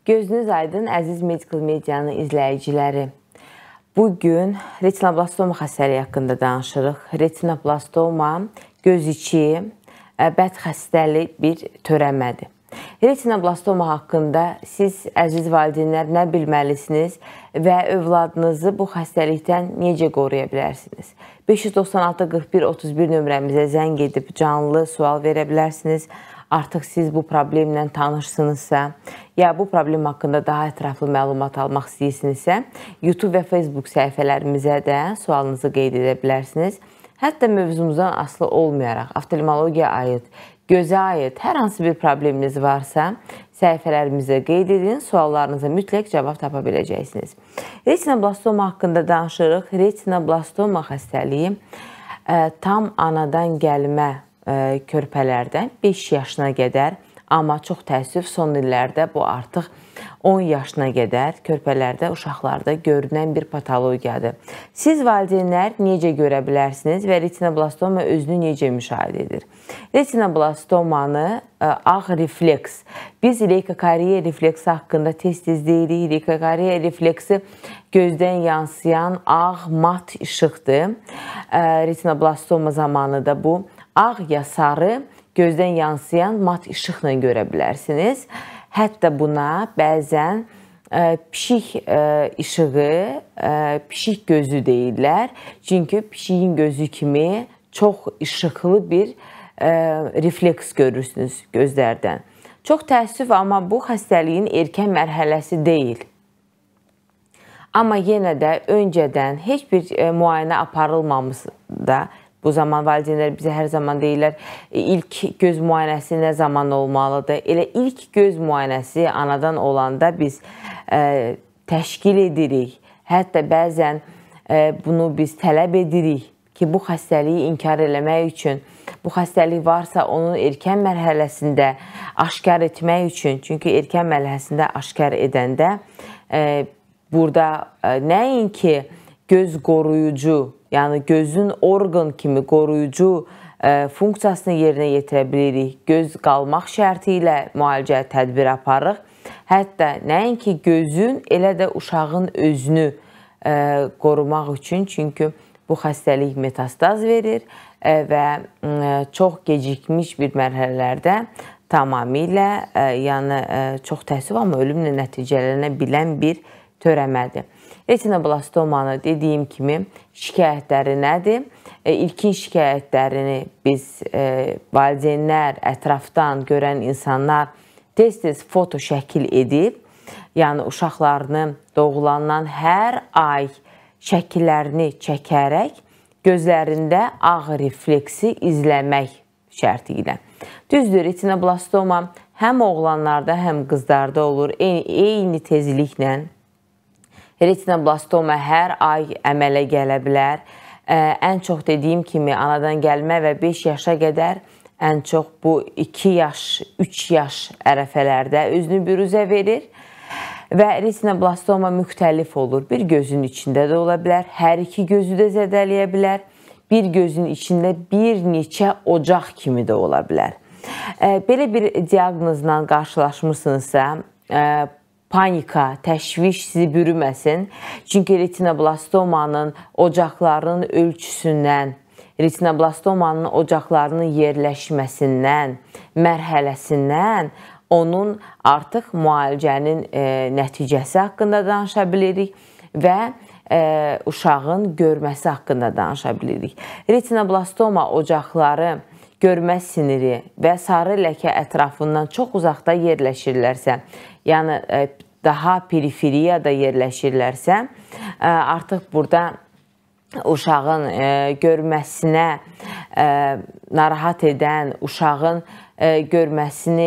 Gözünüz aydın, əziz Medical Medianın izləyiciləri. Bugün retinoblastoma xəstəliyi haqqında danışırıq. Retinoblastoma göz içi bəd xəstəli bir törəmədir. Retinoblastoma haqqında siz, əziz valideynlər, nə bilməlisiniz və övladınızı bu xəstəlikdən necə qoruya bilərsiniz? 596-41-31 nömrəmizə zəng edib canlı sual verə bilərsiniz. Artıq siz bu problemlə tanışsınızsa, ya bu problem haqqında daha ətraflı məlumat almaq istəyirsinizsə, YouTube və Facebook səhifələrimizə də sualınızı qeyd edə bilərsiniz. Hətta mövzumuzdan asılı olmayaraq, oftalmologiya aid, gözə aid hər hansı bir probleminiz varsa, səhifələrimizə qeyd edin, suallarınıza mütləq cavab tapa biləcəksiniz. Retinoblastoma haqqında danışırıq. Retinoblastoma xəstəliyi tam anadan gəlmə körpələrdə 5 yaşına qədər, amma çox təəssüf son illərdə bu artıq 10 yaşına qədər körpələrdə, uşaqlarda görünən bir patologiyadır. Siz valideynlər necə görə bilərsiniz və retinoblastoma özünü necə müşahidə edir? Retinoblastomanı ağ refleks. Biz leykokariya refleksi haqqında tez-tez deyirik. Leykokariya refleksi gözdən yansıyan ağ mat işıqdır. Retinoblastoma zamanı da bu ağ ya sarı gözdən yansıyan mat işıqla görə bilərsiniz. Hətta buna bəzən pişik işığı, pişik gözü deyirlər. Çünki pişiyin gözü kimi çox işıqlı bir refleks görürsünüz gözlərdən. Çox təəssüf, amma bu xəstəliyin erkən mərhələsi deyil. Amma yenə də öncədən heç bir müayinə aparılmamışsa, bu zaman valideynlər bizə hər zaman deyirlər, ilk göz müayinəsi nə zaman olmalıdır? Elə ilk göz müayinəsi anadan olanda biz təşkil edirik. Hətta bəzən bunu biz tələb edirik ki, bu xəstəliyi inkar eləmək üçün, bu xəstəlik varsa onun erkən mərhələsində aşkar etmək üçün, çünki erkən mərhələsində aşkar edəndə burada nəinki göz qoruyucu, yəni gözün orqan kimi qoruyucu funksiyasını yerinə yetirə bilirik. Göz qalmaq şərti ilə müalicə tədbir aparırıq. Hətta nəinki gözün, elə də uşağın özünü qorumaq üçün, çünki bu xəstəlik metastaz verir və çox gecikmiş bir mərhələlərdə tamamilə, yəni çox təəssüf, amma ölümlə nəticələnə bilən bir törəmədir. Retinoblastomanı dediyim kimi şikayətləri nədir? İlkin şikayətlərini biz valideynlər, ətrafdan görən insanlar tez-tez foto şəkil edib, yəni uşaqlarını doğulandan hər ay şəkillərini çəkərək gözlərində ağ refleksi izləmək şərti ilə. Düzdür, retinoblastoma həm oğlanlarda, həm qızlarda olur, eyni tezliklə. Retinoblastoma hər ay əmələ gələ bilər. Ən çox dediyim kimi anadan gəlmə və 5 yaşa qədər, ən çox bu 2 yaş, 3 yaş ərəfələrdə özünü büruzə verir. Və retinoblastoma müxtəlif olur. Bir gözün içində də ola bilər, hər iki gözü də zədələyə bilər. Bir gözün içində bir neçə ocaq kimi də ola bilər. Belə bir diaqnozla qarşılaşmışsınızsa, panika, təşviş sizi bürüməsin. Çünki retinoblastomanın ocaqlarının ölçüsündən, retinoblastomanın ocaqlarının yerləşməsindən, mərhələsindən onun artıq müalicənin nəticəsi haqqında danışa bilirik və uşağın görməsi haqqında danışa bilirik. Retinoblastoma ocaqları görmə siniri və sarı ləkə ətrafından çox uzaqda yerləşirlərsə, yəni daha periferiyada yerləşirlərsə, artıq burada uşağın görməsinə narahat edən, uşağın görməsini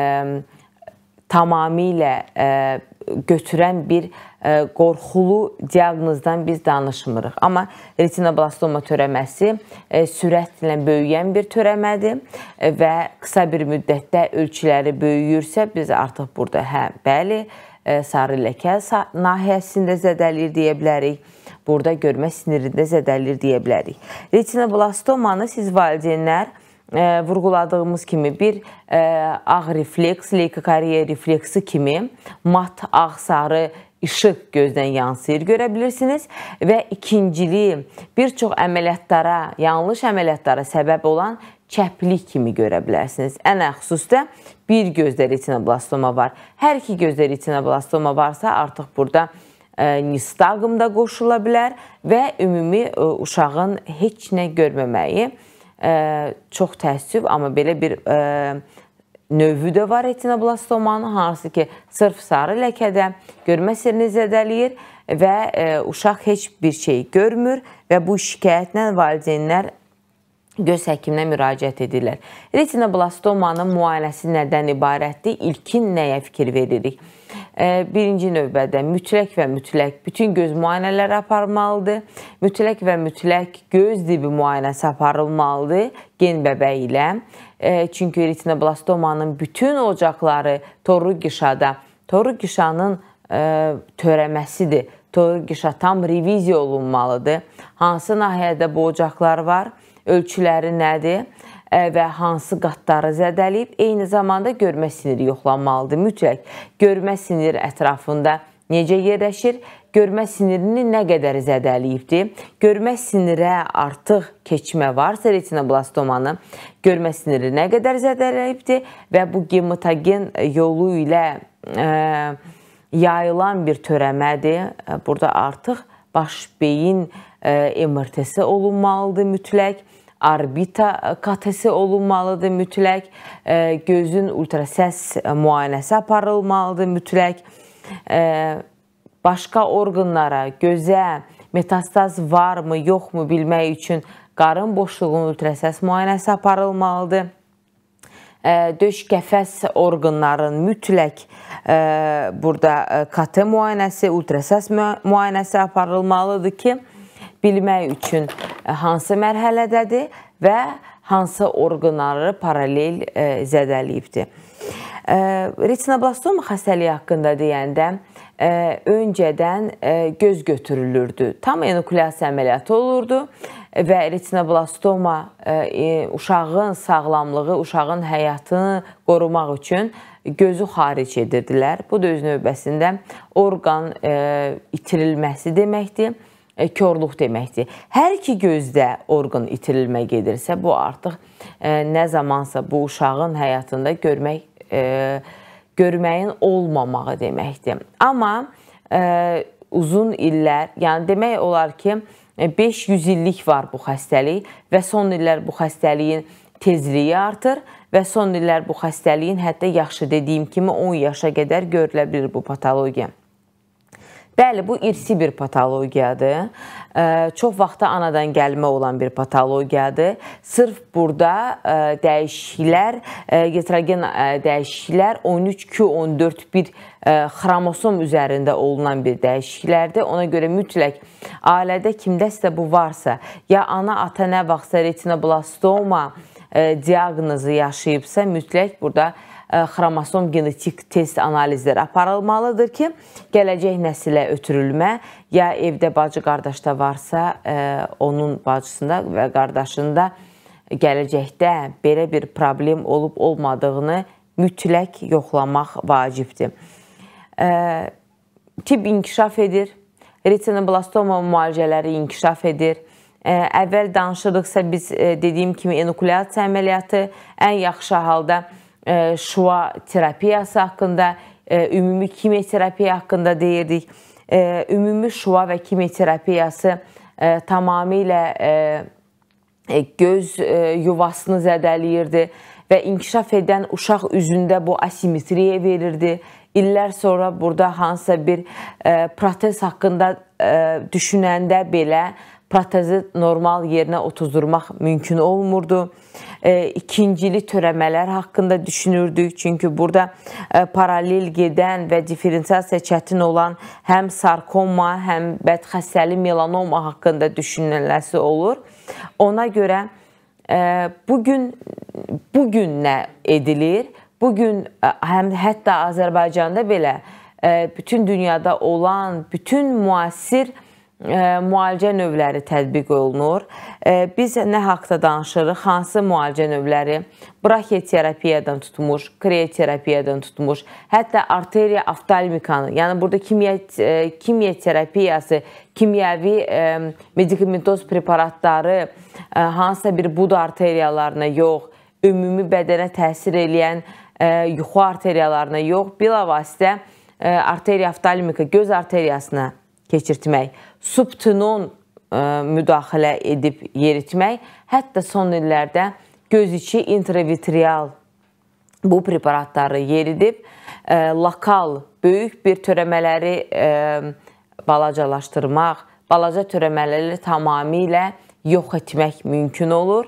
tamamilə götürən bir qorxulu diaqnozdan biz danışmırıq. Amma retinoblastoma törəməsi sürətlə böyüyən bir törəmədir və qısa bir müddətdə ölçüləri böyüyürsə, biz artıq burada bəli, sarı ləkə nahiyəsində zədəliyir deyə bilərik. Burada görmə sinirində zədəliyir deyə bilərik. Retinoblastomanı siz valideynlər vurğuladığımız kimi bir ağ refleks, leykokariya refleksi kimi mat ağ-sarı işıq gözdən yansıyır, görə bilirsiniz. Və ikinciliyi bir çox əməliyyatlara, yanlış əməliyyatlara səbəb olan kəplik kimi görə bilərsiniz. Ən xüsusda bir gözdə retinoblastoma var. Hər iki gözdə retinoblastoma varsa artıq burada nistagm da qoşula bilər və ümumi uşağın heç nə görməməyi çox təəssüf, amma belə bir növü də var retinoblastomanın, hansı ki, sırf sarı ləkədə görmə sirrini zədələyir və uşaq heç bir şey görmür və bu şikayətlə valideynlər göz həkiminə müraciət edirlər. Retinoblastomanın müayinəsi nədən ibarətdir? İlkin nəyə fikir veririk? Birinci növbədə mütləq və mütləq bütün göz müayinələri aparılmalıdır. Mütləq və mütləq göz dibi müayinəsi aparılmalıdır gen bəbəyi ilə. Çünki retinoblastomanın bütün ocaqları toruq qişada, toruq qişanın törəməsidir. Toruq qişa tam reviziya olunmalıdır. Hansı nahiyədə bu ocaqlar var? Ölçüləri nədir və hansı qatları zədələyib, eyni zamanda görmə siniri yoxlanmalıdır. Mütləq görmə siniri ətrafında necə yerləşir, görmə sinirini nə qədər zədələyibdir, görmə sinirə artıq keçmə varsa retinoblastomanın, görmə siniri nə qədər zədələyibdir və bu gematogen yolu ilə yayılan bir törəmədir. Burada artıq baş-beyin MRT-si olunmalıdır mütləq. Arbita katesi olunmalıdır mütləq, gözün ultrasəs müayinəsi aparılmalıdır mütləq, başqa orqanlara, gözə metastaz varmı, yoxmu bilmək üçün qarın boşluğunun ultrasəs müayinəsi aparılmalıdır. Döş qəfəs orqanların mütləq burada KT müayinəsi, ultrasəs müayinəsi aparılmalıdır ki, bilmək üçün hansı mərhələdədir və hansı orqanları paralel zədələyibdir. Retinoblastoma xəstəliyi haqqında deyəndə öncədən göz götürülürdü. Tam enuklyasiya əməliyyatı olurdu və retinoblastoma uşağın sağlamlığı, uşağın həyatını qorumaq üçün gözü xaric edirdilər. Bu da öz növbəsində orqan itirilməsi deməkdir. Körlük deməkdir. Hər iki gözdə orqan itirilmə gedirsə, bu artıq nə zamansa bu uşağın həyatında görməyin olmamağı deməkdir. Amma uzun illər, yəni demək olar ki, 500 illik var bu xəstəlik və son illər bu xəstəliyin tezliyi artır və son illər bu xəstəliyin hətta yaxşı dediyim kimi 10 yaşa qədər görülə bilir bu patologiya. Bəli, bu irsi bir patologiyadır. Çox vaxtda anadan gəlmə olan bir patologiyadır. Sırf burada dəyişikliklər, heterogen dəyişikliklər 13q14 bir xromosom üzərində olunan bir dəyişikliklərdir. Ona görə mütləq ailədə kimdəsə bu varsa, ya ana, ata nə vaxtsa retinoblastoma diaqnozu yaşayıbsa, mütləq burada xromosom genetik test analizləri aparılmalıdır ki, gələcək nəsilə ötürülmə, ya evdə bacı qardaşda varsa, onun bacısında və qardaşında gələcəkdə belə bir problem olub-olmadığını mütləq yoxlamaq vacibdir. Tibb inkişaf edir, retinoblastoma müalicələri inkişaf edir. Əvvəl danışırıqsa biz dediyim kimi enukulyasiya əməliyyatı, ən yaxşı halda şua terapiyası haqqında, ümumi kimyoterapiya haqqında deyirdik. Ümumi şua və kimyoterapiyası tamamilə göz yuvasını zədələyirdi və inkişaf edən uşaq üzündə bu asimetriya verirdi. İllər sonra burada hansısa bir protez haqqında düşünəndə belə protezi normal yerinə otuzdurmaq mümkün olmurdu. İkincili törəmələr haqqında düşünürdük. Çünki burada paralel gedən və diferensiyasiya çətin olan həm sarkoma, həm bədxəstəli melanoma haqqında düşünüləsi olur. Ona görə bugün nə edilir? Bugün hətta Azərbaycanda belə bütün dünyada olan bütün müasir müalicə növləri tətbiq olunur. Biz nə haqda danışırıq? Hansı müalicə növləri? Braxioterapiyadan tutmuş, krioterapiyadan tutmuş, hətta arteriya oftalmikanı, yəni burada kimya terapiyası, kimyəvi medikamentoz preparatları hansısa bir bud arteriyalarına yox, ümumi bədənə təsir edən yuxu arteriyalarına yox, bilavasitə arteriya oftalmika göz arteriyasına keçirtmək, subtenon müdaxilə edib yeritmək, hətta son illərdə göz içi intravitrial bu preparatları yeridib, lokal, böyük bir törəmələri balacalaşdırmaq, balaca törəmələri tamamilə yox etmək mümkün olur.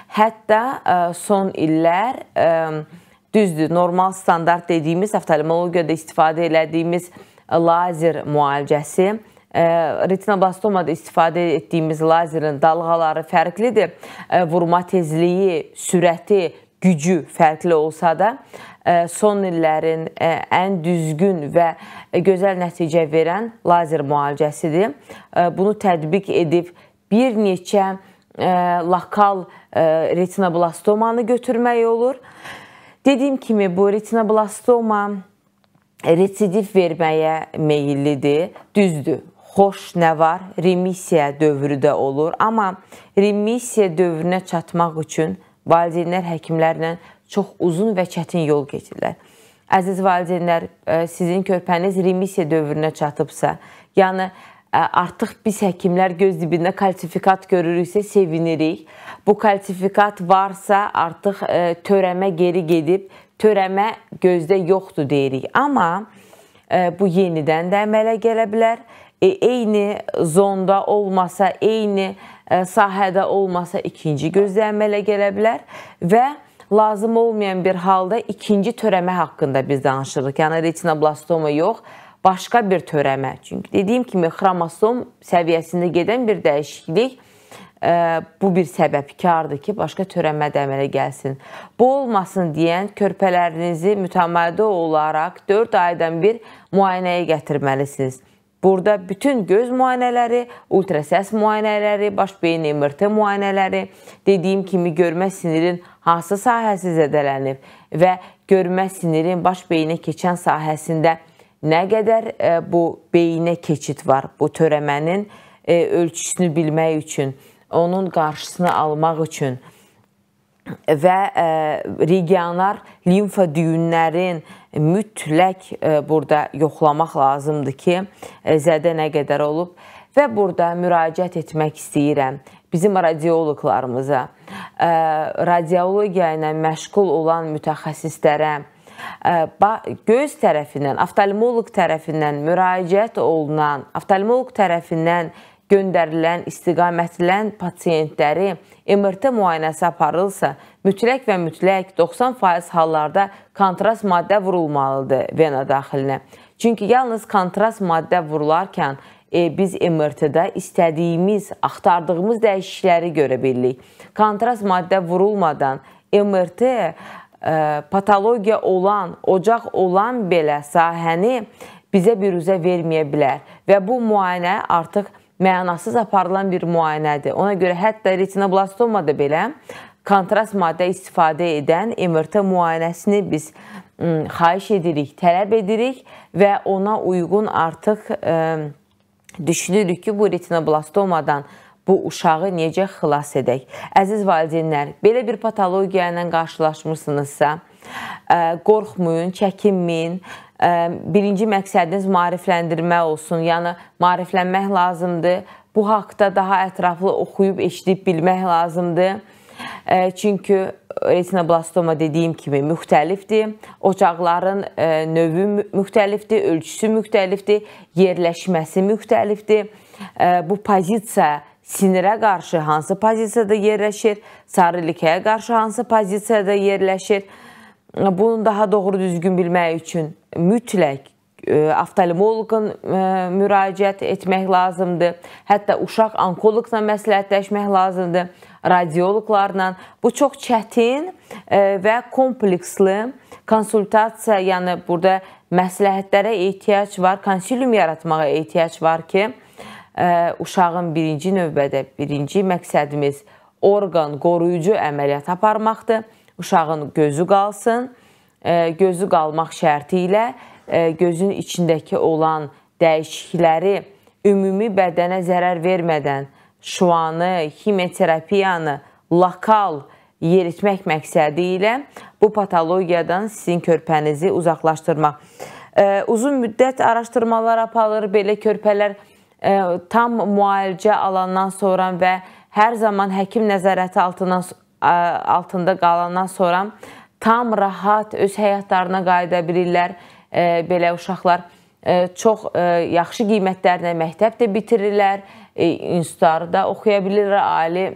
Hətta son illər, düzdür, normal standart dediyimiz, oftalmologiyada istifadə elədiyimiz lazer müalicəsi, retinoblastomada istifadə etdiyimiz lazerin dalğaları fərqlidir. Vurma tezliyi, sürəti, gücü fərqli olsa da, son illərin ən düzgün və gözəl nəticə verən lazer müalicəsidir. Bunu tətbiq edib bir neçə lokal retinoblastomanı götürmək olur. Dediyim kimi, bu retinoblastoma residiv verməyə meyillidir, düzdür. Xoş nə var? Remisiya dövrü də olur. Amma remisiya dövrünə çatmaq üçün valideynlər həkimlərlə çox uzun və çətin yol keçirlər. Əziz valideynlər, sizin körpəniz remisiya dövrünə çatıbsa, yəni artıq biz həkimlər göz dibində kalsifikat görürüksə sevinirik. Bu kalsifikat varsa artıq törəmə geri gedib, törəmə gözdə yoxdur deyirik. Amma bu yenidən də əmələ gələ bilər. Eyni zonda olmasa, eyni sahədə olmasa ikinci gözdə əmələ gələ bilər və lazım olmayan bir halda ikinci törəmə haqqında biz danışırıq. Yəni retinoblastoma yox, başqa bir törəmə. Çünki dediyim kimi xromosom səviyyəsində gedən bir dəyişiklik bu bir səbəbkardır ki, başqa törəmə də əmələ gəlsin. Bu olmasın deyən körpələrinizi mütəmadi olaraq 4 aydan bir müayinəyə gətirməlisiniz. Burada bütün göz müayinələri, ultrasəs müayinələri, baş beyin MRT müayinələri, dediyim kimi görmə sinirin hansı sahəsi zədələnib və görmə sinirin baş beyinə keçən sahəsində nə qədər bu beyinə keçid var, bu törəmənin ölçüsünü bilmək üçün, onun qarşısını almaq üçün və regional limfa düyünlərin mütləq burada yoxlamaq lazımdır ki, zədə nə qədər olub və burada müraciət etmək istəyirəm bizim radioloqlarımıza, radiologiya ilə məşğul olan mütəxəssislərə, göz tərəfindən, oftalmoloq tərəfindən müraciət olunan, oftalmoloq tərəfindən göndərilən, istiqamətlən pasiyentləri MRT müayinəsi aparılsa, mütləq və mütləq 90% hallarda kontrast maddə vurulmalıdır vena daxilinə. Çünki yalnız kontrast maddə vurularkən biz MRT-də istədiyimiz, axtardığımız dəyişiklikləri görə bilirik. Kontrast maddə vurulmadan MRT patologiya olan, ocaq olan belə sahəni bizə büruzə verməyə bilər və bu müayinə artıq mənasız aparılan bir müayinədir. Ona görə hətta retinoblastomada belə kontrast maddə istifadə edən MRT müayinəsini biz xahiş edirik, tələb edirik və ona uyğun artıq düşünürük ki, bu retinoblastomadan bu uşağı necə xilas edək. Əziz valideynlər, belə bir patologiya ilə qarşılaşmışsınızsa, qorxmayın, çəkinməyin. Birinci məqsədiniz maarifləndirmə olsun, yəni maariflənmək lazımdır. Bu haqda daha ətraflı oxuyub, eşidib bilmək lazımdır. Çünki retinoblastoma dediyim kimi müxtəlifdir. Ocaqların növü müxtəlifdir, ölçüsü müxtəlifdir, yerləşməsi müxtəlifdir. Bu pozisiya sinirə qarşı hansı pozisiyada yerləşir, sarı likəyə qarşı hansı pozisiyada yerləşir. Bunu daha doğru düzgün bilmək üçün mütləq oftalmoloqun müraciət etmək lazımdır. Hətta uşaq onkoloqla məsləhətləşmək lazımdır, radioloqlarla. Bu çox çətin və kompleksli konsultasiya, yəni burada məsləhətlərə ehtiyac var, konsilium yaratmağa ehtiyac var ki, uşağın birinci növbədə, birinci məqsədimiz orqan qoruyucu əməliyyat aparmaqdır. Uşağın gözü qalsın, gözü qalmaq şərti ilə gözün içindəki olan dəyişiklikləri ümumi bədənə zərər vermədən şuanı, kimyoterapiyanı lokal yeritmək məqsədi ilə bu patologiyadan sizin körpənizi uzaqlaşdırmaq. Uzun müddət araşdırmalar aparılır, belə körpələr tam müalicə alandan sonra və hər zaman həkim nəzarəti altında qalandan sonra tam rahat öz həyatlarına qayıda bilirlər. Belə uşaqlar çox yaxşı qiymətlərlə məktəb də bitirirlər, institutları da oxuya bilirlər, ali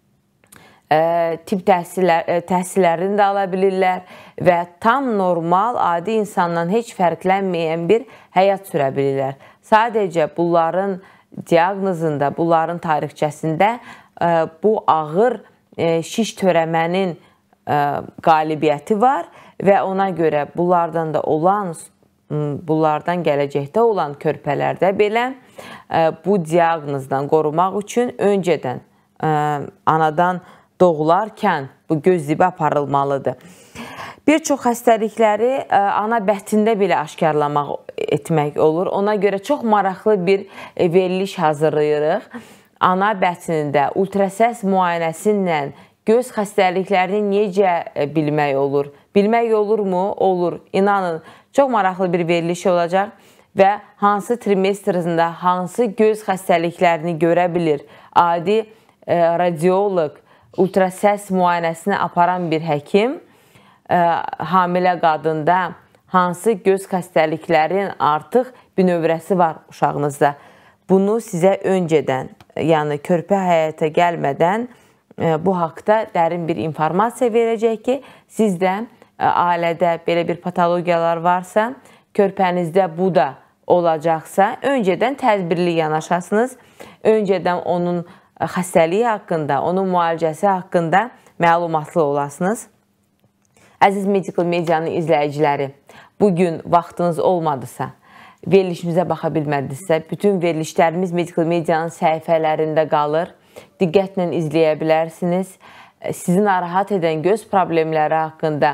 tibb təhsillərini də ala bilirlər və tam normal, adi insandan heç fərqlənməyən bir həyat sürə bilirlər. Sadəcə bunların diaqnozunda, bunların tarixçəsində bu ağır şiş törəmənin qalibiyyəti var və ona görə bunlardan da olan, bunlardan gələcəkdə olan körpələrdə belə bu diaqnozdan qorumaq üçün öncədən anadan doğularkən bu göz zibi aparılmalıdır. Bir çox xəstəlikləri ana bətində belə aşkarlamaq etmək olur. Ona görə çox maraqlı bir veriliş hazırlayırıq. Ana bətnində ultrasəs müayinəsilə göz xəstəliklərini necə bilmək olur? Bilmək olurmu? Olur. İnanın, çox maraqlı bir veriliş olacaq və hansı trimestrində hansı göz xəstəliklərini görə bilir? Adi radioloq, ultrasəs müayinəsini aparan bir həkim hamilə qadında hansı göz xəstəliklərin artıq bünövrəsi var uşağınızda. Bunu sizə öncədən, yəni körpə həyata gəlmədən bu haqda dərin bir informasiya verəcək ki, siz də ailədə belə bir patologiyalar varsa, körpənizdə bu da olacaqsa, öncədən tədbirli yanaşasınız, öncədən onun xəstəliyi haqqında, onun müalicəsi haqqında məlumatlı olasınız. Əziz Medical Medianın izləyiciləri, bugün vaxtınız olmadısa, verilişimizə baxa bilmədinizsə, bütün verilişlərimiz Medical Medianın səhifələrində qalır. Diqqətlə izləyə bilərsiniz. Sizi narahat edən göz problemləri haqqında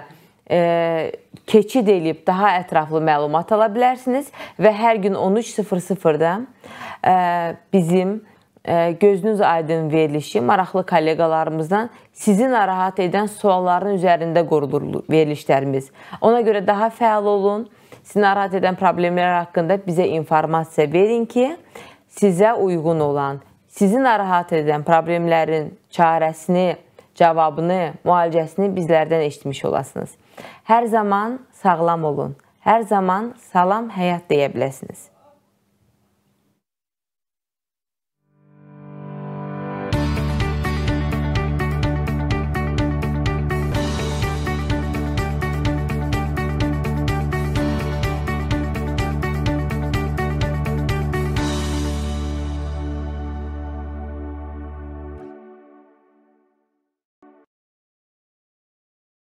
keçid edib daha ətraflı məlumat ala bilərsiniz və hər gün 13:00-da bizim Gözünüz Aydın verilişi maraqlı kollegalarımızdan sizi narahat edən sualların üzərində qurulur verilişlərimiz. Ona görə daha fəal olun. Sizi narahat edən problemlər haqqında bizə informasiya verin ki, sizə uyğun olan, sizi narahat edən problemlərin çarəsini, cavabını, müalicəsini bizlərdən eşitmiş olasınız. Hər zaman sağlam olun. Hər zaman salam həyat deyə biləsiniz.